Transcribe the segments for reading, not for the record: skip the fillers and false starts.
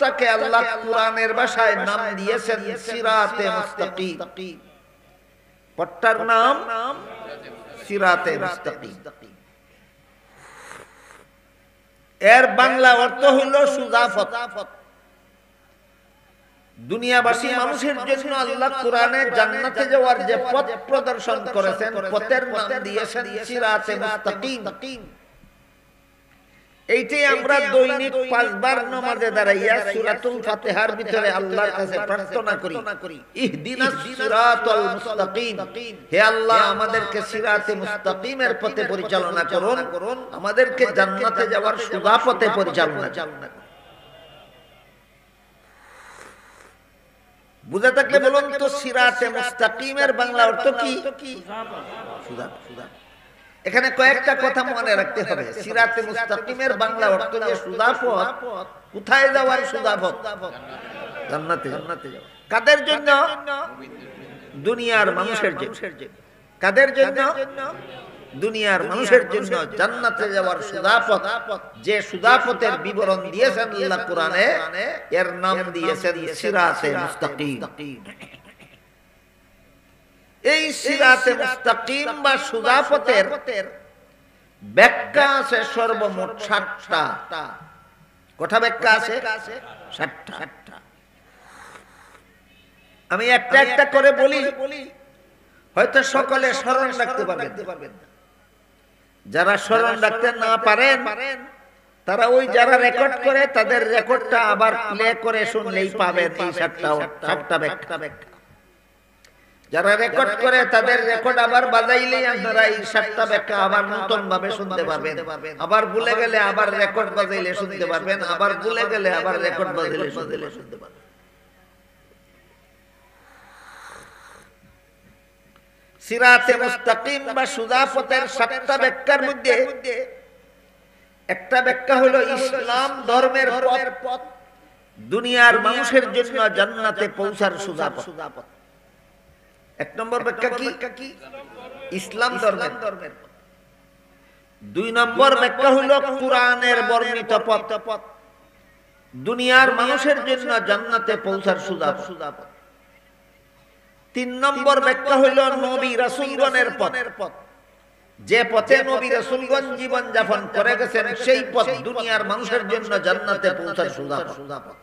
পথটাকে আল্লাহ কোরআনের ভাষায় নাম দিয়েছেন সিরাতে মুস্তাকিম। পথটার নাম সিরাতে মুস্তাকিম। এর বাংলা অর্থ হলো সোজা পথ। দুনিয়াবাসী মানুষের জন্য আল্লাহ কোরআনে জান্নাতে যাওয়ার যে পথ প্রদর্শন করেছেন, পথের নাম দিয়েছেন সিরাতে মুস্তাকিম। এইটাই আমরা দৈনিক 5 বার নামাজে দাঁড়াইয়া সূরাতুল ফাতিহার ভিতরে আল্লাহর কাছে প্রার্থনা করি, ইহদিনাস সিরাতাল মুস্তাকিম। হে আল্লাহ, আমাদেরকে সিরাতে মুস্তাকিমের পথে পরিচালনা করুন, আমাদেরকে জান্নাতে যাওয়ার সোজা পথে পরিচালনা করুন। বুঝা থাকলে বলুন তো, সিরাতে মুস্তাকিমের বাংলা অর্থ কি? সোজা। এখানে কয়েকটা কথা মনে রাখতে হবে। সিরাতে মুস্তাকিমের বাংলা অর্থ যে সোজা পথ। কোথায় যাওয়ার সোজা পথ? জান্নাতে। কাদের জন্য? দুনিয়ার মানুষের জন্য। কাদের জন্য? দুনিয়ার মানুষের জন্য জান্নাতে যাওয়ার সোজা পথ। যে সোজা পথের বিবরণ দিয়েছেন আল্লাহ কোরআনে, এর নাম দিয়েছেন সিরাতে মুস্তাকিম। এই সিরাতে মুস্তাকিম বা সোজা পথের ব্যাখ্যা আছে সর্বমোট 60টা। কটা ব্যাখ্যা আছে? 60টা। আমি একটা একটা করে বলি, হয়তো সকলে স্মরণ রাখতে পারবেন। যারা স্মরণ রাখতে না পারেন, তারা ওই যারা রেকর্ড করে তাদের রেকর্ডটা আবার প্লে করে শুনলেই পাবেন এই 60টা ব্যাখ্যা। যারা রেকর্ড করে তাদের রেকর্ড আবার বাজাইলেই আপনারা এই 60টা ব্যাখ্যা আবার নতুন ভাবে শুনতে পারবেন। আবার ভুলে গেলে আবার রেকর্ড বাজাইলে শুনতে পারবেন, আবার ভুলে গেলে আবার রেকর্ড বাজাইলে শুনতে পারবেন। সিরাতে মুস্তাকিম বা সোজা পথের 7টা ব্যাখ্যার মধ্যে একটা ব্যাখ্যা হলো ইসলাম ধর্মের পথ, দুনিয়ার মানুষের জন্য জান্নাতে পৌঁছার সোজা পথ। 1 নম্বর ব্যাখ্যা কি? ইসলাম ধর্মের পথ। 2 নম্বর ব্যাখ্যা হলো কোরআনের বর্ণিত পথ, দুনিয়ার মানুষের জন্য জান্নাতে পৌঁছার সোজা পথ। 3 নম্বর ব্যাখ্যা হইল নবী রাসূলগণের পথ, যে পথে নবী রাসূলগণ জীবন যাপন করে গেছেন সেই পথ দুনিয়ার মানুষের জন্য জান্নাতে পৌঁছার সোজা পথ।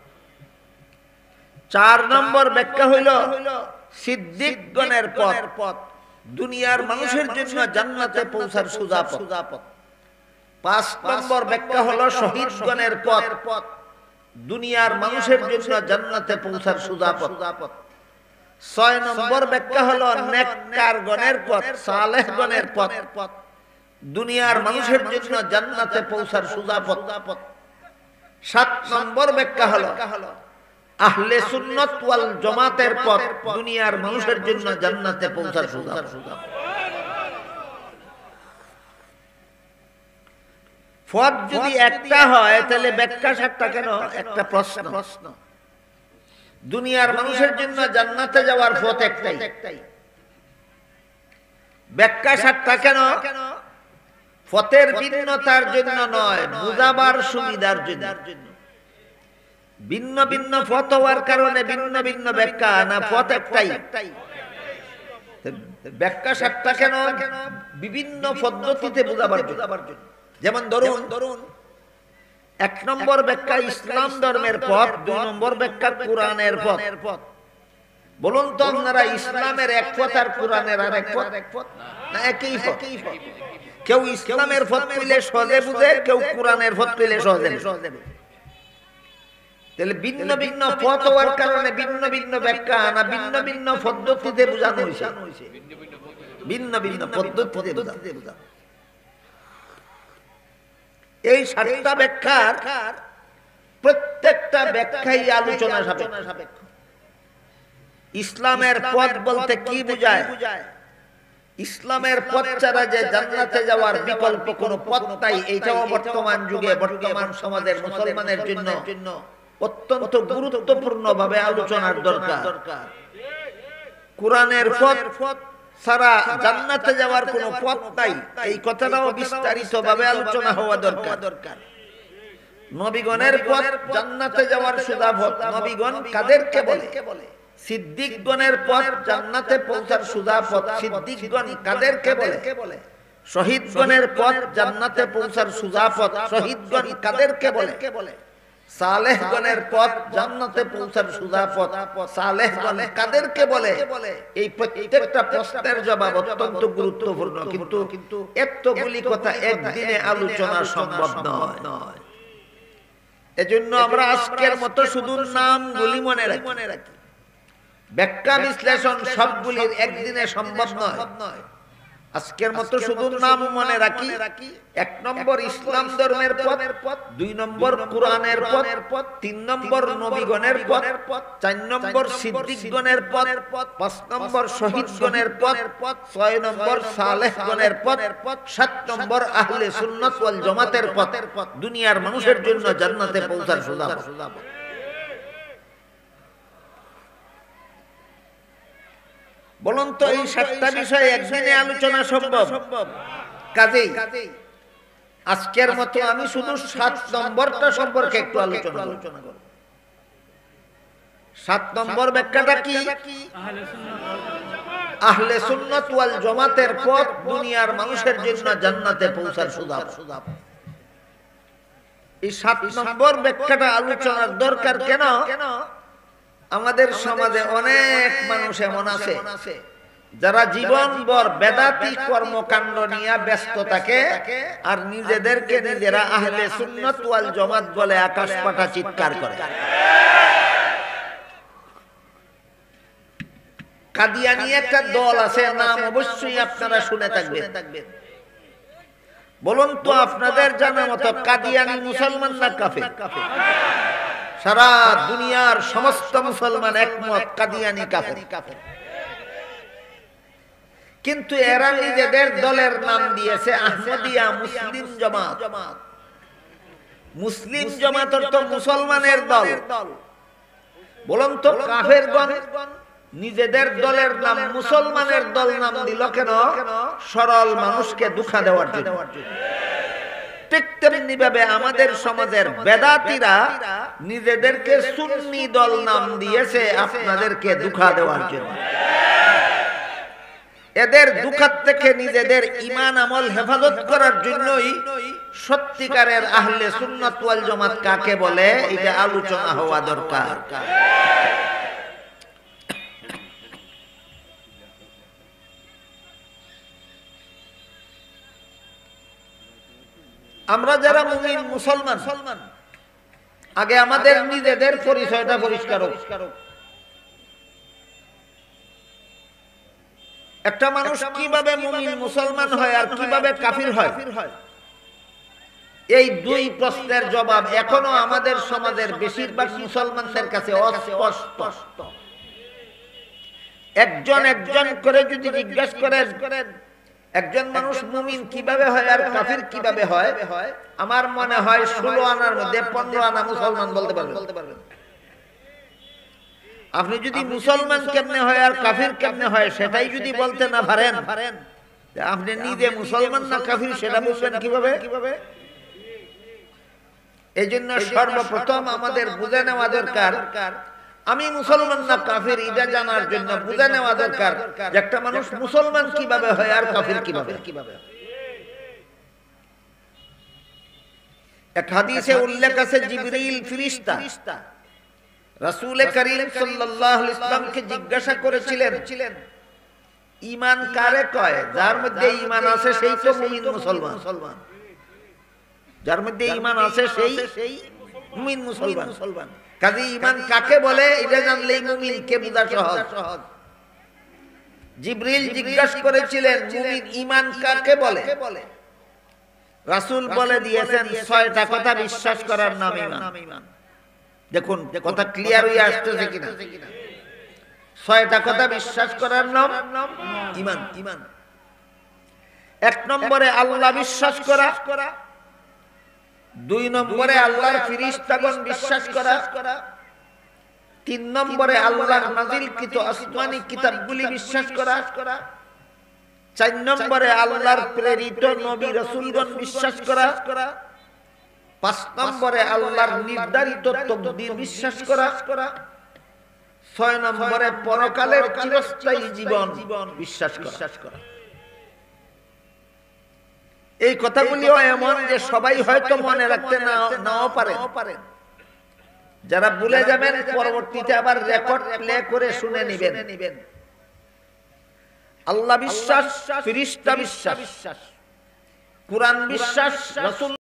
4 নম্বর ব্যাখ্যা হইল সিদ্দিকগণের পথ, দুনিয়ার মানুষের জন্য জান্নাতে পৌঁছার সোজা পথ। 5 নম্বর ব্যাখ্যা হলো শহীদগণের পথ, দুনিয়ার মানুষের জন্য জান্নাতে পৌঁছার সোজা পথ। 6 নম্বর ব্যাখ্যা হলো নেককারগণের পথ, সালেহগণের পথ, দুনিয়ার মানুষের জন্য জান্নাতে পৌঁছার সোজা পথ। 7 নম্বর ব্যাখ্যা হলো আহলে সুন্নাত ওয়াল জামাতের পথ, দুনিয়ার মানুষের জন্য জান্নাতে পৌঁছার সোজা পথ। পথ যদি একটা হয় তাহলে ব্যাখ্যা 7টা কেন? একটা প্রশ্ন। দুনিয়ার মানুষের জন্য জান্নাতে যাওয়ার পথ একটাই, ব্যাখ্যা 7টা কেন? পথের ভিন্নতার জন্য নয়, বুঝাবার সুবিধার জন্য। ভিন্ন ভিন্ন পথ হওয়ার কারণে ভিন্ন ভিন্ন ব্যাখ্যা না, পথ একটাই। ব্যাখ্যা 7টা কেন? বিভিন্ন পদ্ধতিতে বুঝাবার জন্য। যেমন ধরুন 1 নম্বর ব্যাখ্যা ইসলাম ধর্মের পথ, 2 নম্বর ব্যাখ্যা কোরআনের পথ। বলুন তো আপনারা, ইসলামের এক পথ আর কোরআনের আর এক পথ না? একই পথ। কেউ ইসলামের পথ কইলে সহজে বুঝে, কেউ কোরআনের পথ কইলে সহজে বুঝে। তাহলে ভিন্ন ভিন্ন পথ হওয়ার কারণে ভিন্ন ভিন্ন ব্যাখ্যা না, ভিন্ন ভিন্ন পদ্ধতিতে বোঝানো হয়েছে। ভিন্ন ভিন্ন পদ্ধতিতে বোঝানো। এই 7টা ব্যাখ্যার প্রত্যেকটা ব্যাখ্যাই আলোচনা সাপেক্ষ। ইসলামের পথ বলতে কি বোঝায়? ইসলামের পথ ছাড়া যে জান্নাতে যাওয়ার বিকল্প কোনো পথ নাই, এইটাও বর্তমান যুগে বর্তমান সমাজের মুসলমানের জন্য অত্যন্ত গুরুত্বপূর্ণ ভাবে আলোচনার দরকার। কোরআনের পথ ছাড়া জান্নাতে যাওয়ার কোনো পথ নাই, এই কথাটাও বিস্তারিত ভাবে আলোচনা হওয়া দরকার। নবীগণের পথ জান্নাতে যাওয়ার সুদা পথ। নবীগণ কাদেরকে বলে? সিদ্দিকগণের পথ জান্নাতে পৌঁছার সুদা পথ। সিদ্দিকগণ কাদেরকে বলে? শহীদগণের পথ জান্নাতে পৌঁছার সুদা পথ। শহীদগণ কাদেরকে বলে? সালেহগণের পথ জান্নাতে পৌঁছার সুদা পথ। সালেহগণ কাদেরকে বলে? এই প্রত্যেকটা প্রশ্নের জবাব অত্যন্ত গুরুত্বপূর্ণ, কিন্তু এতগুলি কথা একদিনে আলোচনা সম্ভব নয়। এজন্য আমরা আজকের মতো শুধু নামগুলি মনে রাখি, ব্যাখ্যা বিশ্লেষণ সবগুলির একদিনে সম্ভব নয়। আজকের মতো শুধু নাম মনে রাখি। 1 নম্বর ইসলাম ধর্মের পথ, 2 নম্বর কোরআনের পথ, 3 নম্বর নবীগণের পথ, 4 নম্বর সিদ্দিকগণের পথ, 5 নম্বর শহীদগণের পথ, 6 নম্বর সালেহগণের পথ, 7 নম্বর আহলে সুন্নাত ওয়াল জামাতের পথ। দুনিয়ার মানুষের জন্য জান্নাতে পৌঁছার সুদা পথ। বলুন তো এই 7টা বিষয়ে একদিনে আলোচনা সম্ভব? কাজেই আজকের মতো আমি শুধু 7 নম্বরটা সম্পর্কে একটু আলোচনা করব। 7 নম্বর ব্যাখ্যাটা কি? আহলে সুন্নাত ওয়াল জামাতের পথ দুনিয়ার মানুষের জন্য জান্নাতে পৌঁছার সুদা। এই 7 নম্বর ব্যাখ্যাটা আলোচনার দরকার কেন? আমাদের সমাজে অনেক মানুষ এমন আছে যারা জীবনভর বেদাতি কর্মকাণ্ড নিয়ে ব্যস্ত থাকে আর নিজেদেরকে নিজেরা আহলে সুন্নাত ওয়াল জামাত বলে আকাশ পাতা চিৎকার করে। কাদিয়ানি একটা দল আছে, নাম অবশ্যই আপনারা শুনে থাকবেন। বলুন তো আপনাদের জানা মতো কাদিয়ানি মুসলমান না কাফের? সারা দুনিয়ার সমস্ত মুসলমান একমত কাদিয়ানি কাফের। কিন্তু এরা নিজেদের দলের নাম দিয়েছে আহমদিয়া মুসলিম জামাত। মুসলিম জামাত অর্থ মুসলমানের দল। বলুন তো কাফেরগণ নিজেদের দলের নাম মুসলমানের দল নাম দিল কেন? সরল মানুষকে ধোঁকা দেওয়ার জন্য। ঠিক তেমনি ভাবে আমাদের সমাজের বেদাতীরা নিজেদেরকে সুন্নি দল নাম দিয়েছে আপনাদেরকে ধোঁকা দেওয়ার জন্য। এদের ধোঁকার থেকে নিজেদের ঈমান আমল হেফাজত করার জন্যই সত্যিকারের আহলে সুন্নাত ওয়াল জামাত কাকে বলে এটা আলোচনা হওয়া দরকার। আমরা যারা মুমিন মুসলমান, আগে আমাদের নিজেদের পরিচয়টা পরিষ্কার হোক। একটা মানুষ কিভাবে মুমিন মুসলমান হয় আর কিভাবে কাফির হয়, এই 2 প্রশ্নের জবাব এখনো আমাদের সমাজের বেশিরভাগ মুসলমানদের কাছে অস্পষ্ট। একজন করে যদি জিজ্ঞাসা করেন একজন মানুষ মুমিন কিভাবে হয় আর কাফির কিভাবে হয়, আমার মনে হয় 16 আনার মধ্যে 15 আনা মুসলমান বলতে পারবেন। আপনি যদি মুসলমান কেমনে হয় আর কাফির কেমনে হয় সেটাই যদি বলতে না পারেন, আপনি নিজে মুসলমান না কাফির সেটা বুঝবেন কিভাবে? এই জন্য সর্বপ্রথম আমাদের বুঝে নেওয়া দরকার, আমি মুসলমান না কাফির এটা জানার জন্য বুঝে নেওয়া দরকার যে একটা মানুষ মুসলমান কিভাবে হয় আর কাফির কিভাবে। এক হাদিসে উল্লেখ আছে জিবরিল ফেরেশতা রাসূল করিম সাল্লাল্লাহু আলাইহি ওয়াসাল্লামকে জিজ্ঞাসা করেছিলেন ঈমান কারে কয়? যার মধ্যে ঈমান আছে সেই তো মুমিন মুসলমান। যার মধ্যে ঈমান আছে সেই মুমিন মুসলমান। কাজে ঈমান কাকে বলে এটা জানলেই মুমিনকে বোঝা সহজ। জিবরিল জিজ্ঞাসা করেছিলেন মুমিন ঈমান কাকে বলে? রাসূল বলে দিয়েছেন 6টা কথা বিশ্বাস করার নাম ঈমান। দেখুন কথা ক্লিয়ার হয়ে আসছে কিনা? 6টা কথা বিশ্বাস করার নাম ঈমান। 1 নম্বরে আল্লাহ বিশ্বাস করা, 2 নম্বরে আল্লাহর ফেরেশতাগণ বিশ্বাস করা, 3 নম্বরে আল্লাহর নাজিলকৃত আসমানি কিতাবগুলি বিশ্বাস করা, 4 নম্বরে আল্লাহর প্রেরিত নবী রাসূলগণ বিশ্বাস করা, 5 নম্বরে আল্লাহর নির্ধারিত তকদির বিশ্বাস করা, 6 নম্বরে পরকালের চিরস্থায়ী জীবন বিশ্বাস করা। এই কথাগুলিও এমন যে সবাই হয়তো মনে রাখতে নাও পারে। যারা ভুলে যাবেন পরবর্তীতে আবার রেকর্ড প্লে করে শুনে নেবেন। আল্লাহ বিশ্বাস, ফেরেশতা বিশ্বাস, কুরআন বিশ্বাস, রাসূল